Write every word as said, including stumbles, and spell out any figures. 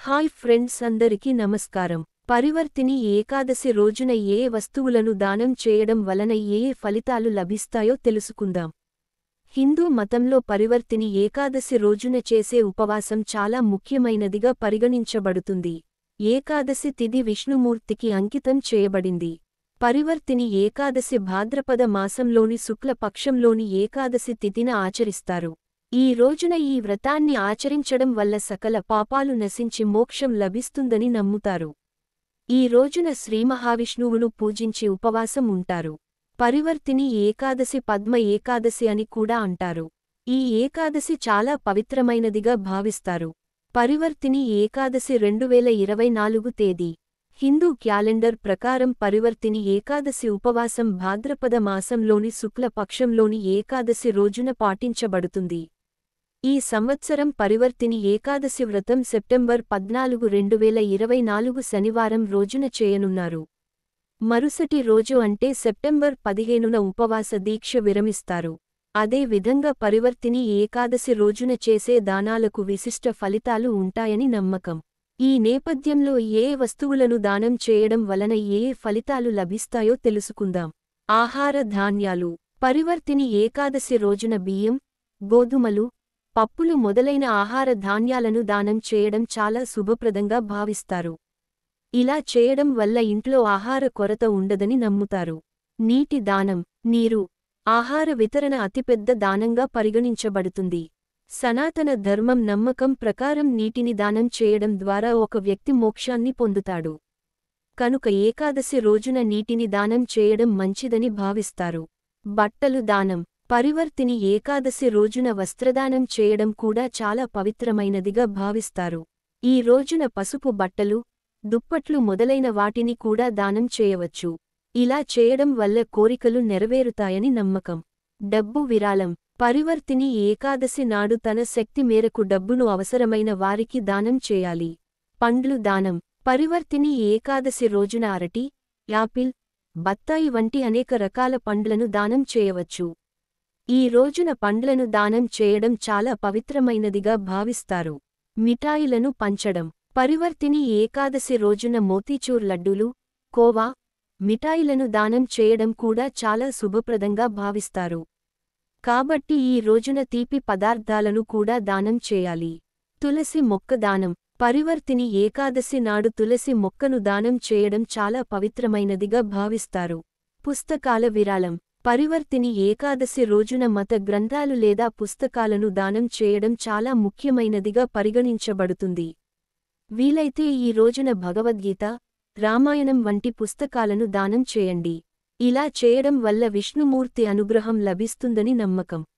Hi friends, అందరికీ నమస్కారం. పరివర్తిని ఏకాదశి రోజున ఏ వస్తువులను దానం చేయడం వలన ఏ ఫలితాలు లభిస్తాయో తెలుసుకుందాం. హిందూ మతంలో పరివర్తిని ఏకాదశి రోజున చేసే ఉపవాసం చాలా ముఖ్యమైనదిగా పరిగణించబడుతుంది. ఏకాదశి తిథి విష్ణుమూర్తికి అంకితం చేయబడింది. పరివర్తిని ఏకాదశి భాద్రపద మాసంలోని శుక్ల పక్షంలోని ఏకాదశి తిథిన ఆచరిస్తారు. ఈ రోజున ఈ వ్రతాన్ని ఆచరించడం వల్ల సకల పాపాలు నశించి మోక్షం లభిస్తుందని నమ్ముతారు. ఈ రోజున శ్రీమహావిష్ణువును పూజించి ఉపవాసం ఉంటారు. పరివర్తిని ఏకాదశి పద్మ ఏకాదశి అని కూడా అంటారు. ఈ ఏకాదశి చాలా పవిత్రమైనదిగా భావిస్తారు. పరివర్తిని ఏకాదశి రెండువేల ఇరవై నాలుగు తేదీ. హిందూ క్యాలెండర్ ప్రకారం పరివర్తిని ఏకాదశి ఉపవాసం భాద్రపద మాసంలోని శుక్ల పక్షంలోని ఏకాదశి రోజున పాటించబడుతుంది. ఈ సంవత్సరం పరివర్తిని ఏకాదశి వ్రతం సెప్టెంబర్ పద్నాలుగు రెండువేల ఇరవై నాలుగు శనివారం రోజున చేయనున్నారు. మరుసటి రోజు అంటే సెప్టెంబర్ పదిహేనున ఉపవాస దీక్ష విరమిస్తారు. అదే విధంగా పరివర్తిని ఏకాదశి రోజున చేసే దానాలకు విశిష్ట ఫలితాలు ఉంటాయని నమ్మకం. ఈ నేపథ్యంలో ఏ వస్తువులను దానం చేయడం వలన ఏ ఫలితాలు లభిస్తాయో తెలుసుకుందాం. ఆహార ధాన్యాలు. పరివర్తిని ఏకాదశి రోజున బియ్యం, గోధుమలు, పప్పులు మొదలైన ఆహార ధాన్యాలను దానం చేయడం చాలా శుభప్రదంగా భావిస్తారు. ఇలా చేయడం వల్ల ఇంట్లో ఆహార కొరత ఉండదని నమ్ముతారు. నీటి దానం. నీరు ఆహార వితరణ అతిపెద్ద దానంగా పరిగణించబడుతుంది. సనాతన ధర్మం నమ్మకం ప్రకారం నీటిని దానం చేయడం ద్వారా ఒక వ్యక్తి మోక్షాన్ని పొందుతాడు. కనుక ఏకాదశి రోజున నీటిని దానం చేయడం మంచిదని భావిస్తారు. బట్టలు దానం. పరివర్తిని ఏకాదశి రోజున వస్త్రదానం చేయడం కూడా చాలా పవిత్రమైనదిగా భావిస్తారు. ఈ రోజున పసుపు బట్టలు, దుప్పట్లు మొదలైన వాటిని కూడా దానం చేయవచ్చు. ఇలా చేయడం వల్ల కోరికలు నెరవేరుతాయని నమ్మకం. డబ్బు విరాళం. పరివర్తిని ఏకాదశి నాడు తన శక్తి మేరకు డబ్బును అవసరమైన వారికి దానం చేయాలి. పండ్లు దానం. పరివర్తిని ఏకాదశి రోజున అరటి, యాపిల్, బత్తాయి వంటి అనేక రకాల పండ్లను దానం చేయవచ్చు. ఈ రోజున పండ్లను దానం చేయడం చాలా పవిత్రమైనదిగా భావిస్తారు. మిఠాయిలను పంచడం. పరివర్తిని ఏకాదశి రోజున మోతీచూర్ లడ్డూలు, కోవా, మిఠాయిలను దానం చేయడం కూడా చాలా శుభప్రదంగా భావిస్తారు. కాబట్టి ఈ రోజున తీపి పదార్థాలను కూడా దానం చేయాలి. తులసి మొక్క దానం. పరివర్తిని ఏకాదశి నాడు తులసి మొక్కను దానం చేయడం చాలా పవిత్రమైనదిగా భావిస్తారు. పుస్తకాల విరాళం. పరివర్తిని ఏకాదశి రోజున మత గ్రంథాలు లేదా పుస్తకాలను దానం చేయడం చాలా ముఖ్యమైనదిగా పరిగణించబడుతుంది. వీలైతే ఈ రోజున భగవద్గీత, రామాయణం వంటి పుస్తకాలను దానం చేయండి. ఇలా చేయడం వల్ల విష్ణుమూర్తి అనుగ్రహం లభిస్తుందని నమ్మకం.